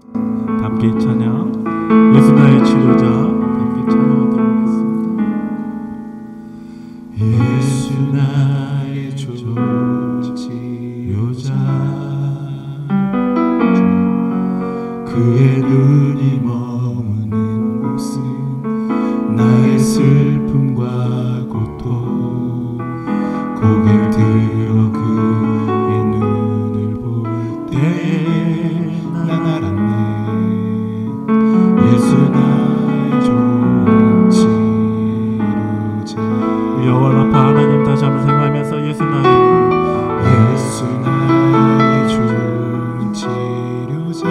함께 찬양, 예수 나의 치료자, 함께 찬양하도록 하겠습니다. 예수 나의 좋은 치료자, 그의 눈이 머무는 곳은 나의 슬픔과 고통, 고개를 들어 그의 눈을 볼 때에 난 알았네. 예수 나의 좋은 치료자. 여호와 라파 하나님 다시 한번 생각하면서 예수 나의 좋은 치료자,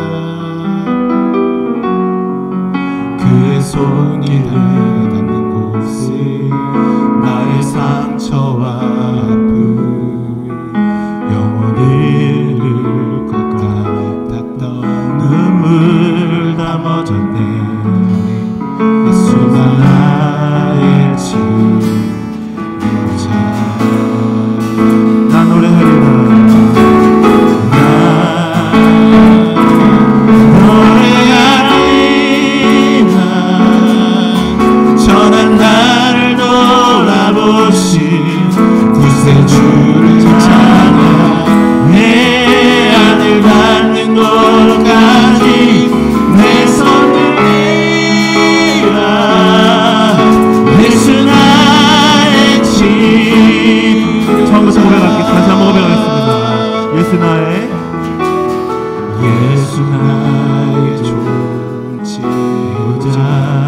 그의 손길을 닿는 곳은 나의 상처와 아픔, 영원히 잃을 것 같았던 눈물 다 멎었네. 예수 나의 치료자. 나 노래하리라. 구세주를 찾아 내 안을 닿는 곳까지 내 손을 내라. 예수 나의 치료자. 처음부터 고백할게. 다시 한번 고백하겠습니다. 예수 나의 좋은 치료자,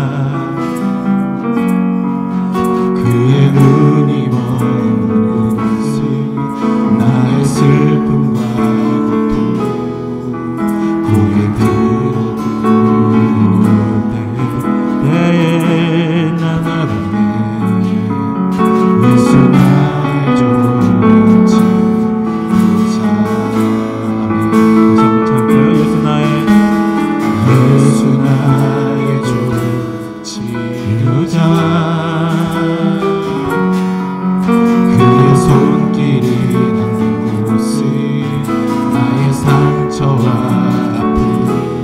그의 눈이 머무는 곳은 나의 슬픔과 고통, 고개 들어 볼 때에 난 알았네. 예수 나의 좋은 치료자. 아멘. 다시 한번 찾을까요? 예수 나의 좋은 치료자, 그의 손길이 닿는 곳은 나의 상처와 아픔,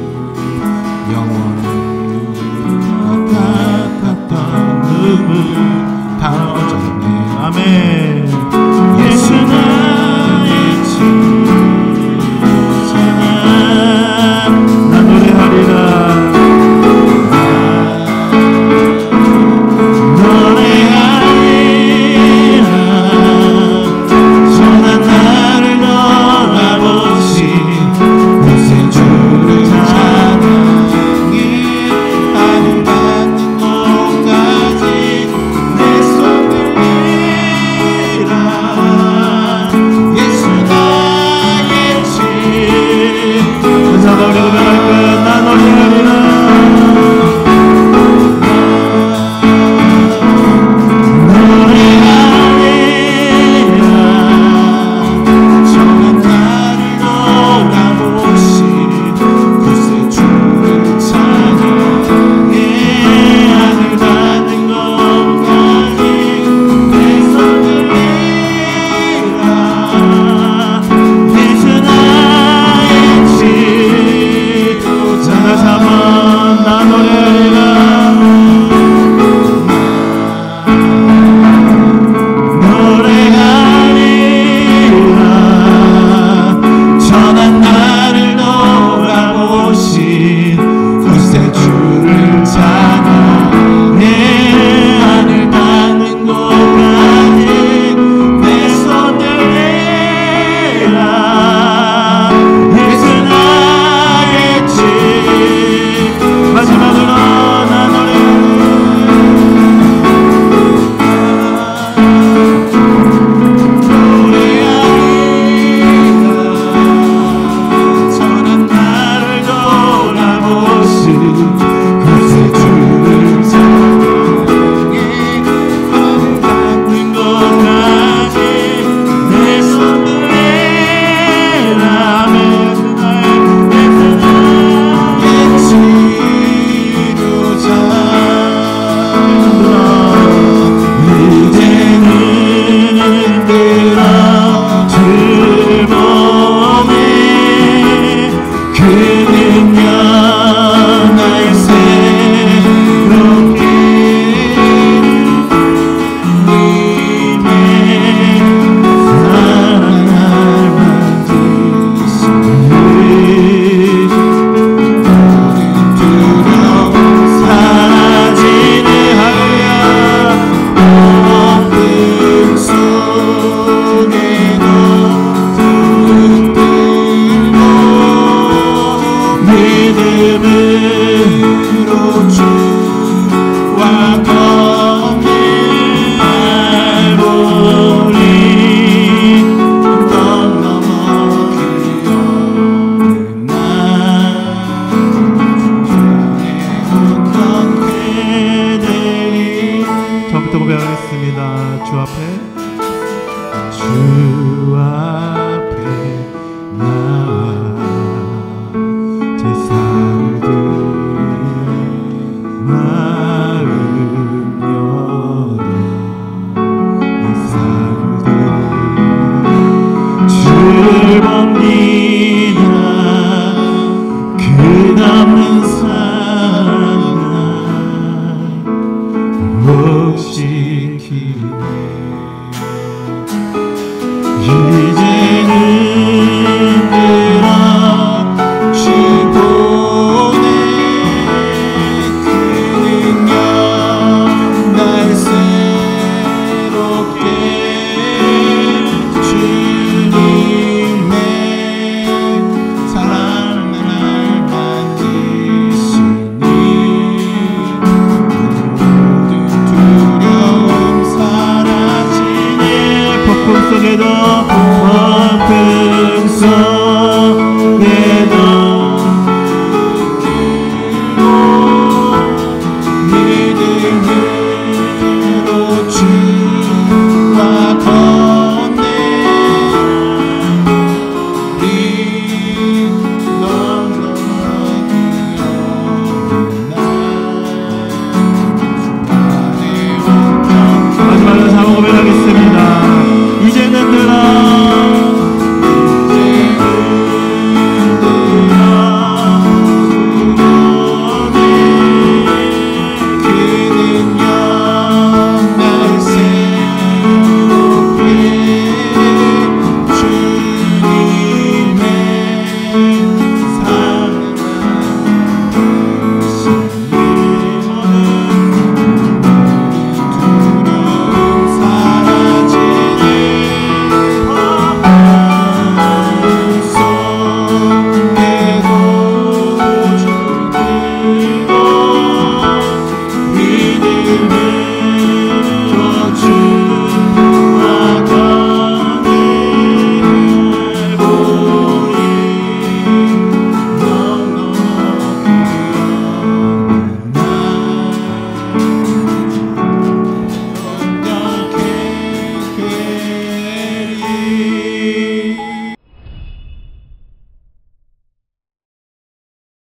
믿음으로 주